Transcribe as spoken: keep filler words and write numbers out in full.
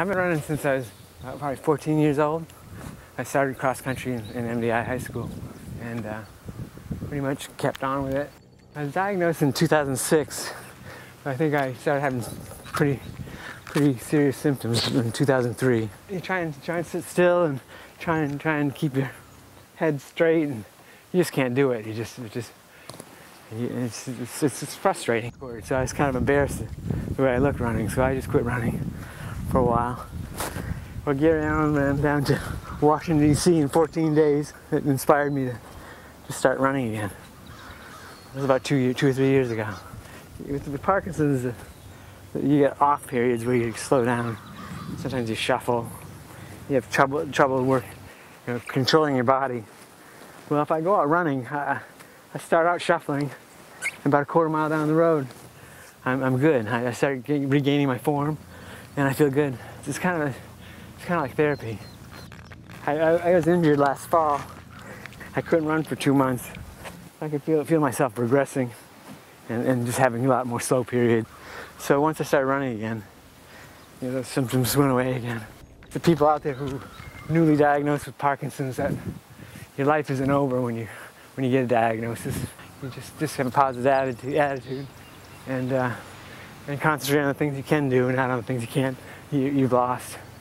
I've been running since I was uh, probably fourteen years old. I started cross country in, in M D I high school and uh, pretty much kept on with it. I was diagnosed in two thousand six. I think I started having pretty pretty serious symptoms in two thousand three. You try and, try and sit still and try and, try and keep your head straight, and you just can't do it. You just, it just it's, it's, it's, it's frustrating. So I was kind of embarrassed the way I looked running, so I just quit running for a while. Well, get around and down to Washington, D C in fourteen days. It inspired me to, to start running again. It was about two, year, two or three years ago. With, with Parkinson's, uh, you get off periods where you slow down. Sometimes you shuffle. You have trouble, trouble work, you know, controlling your body. Well, if I go out running, I, I start out shuffling, and about a quarter mile down the road, I'm, I'm good. I, I start getting, regaining my form, and I feel good. It's kind of, it's kind of like therapy. I, I, I was injured last fall. I couldn't run for two months. I could feel, feel myself progressing and, and just having a lot more slow periods. So once I started running again, you know, those symptoms went away again. The people out there who are newly diagnosed with Parkinson's, that your life isn't over when you when you get a diagnosis. You just just have a positive attitude, attitude and uh, and concentrate on the things you can do and not on the things you can't. You, you've lost.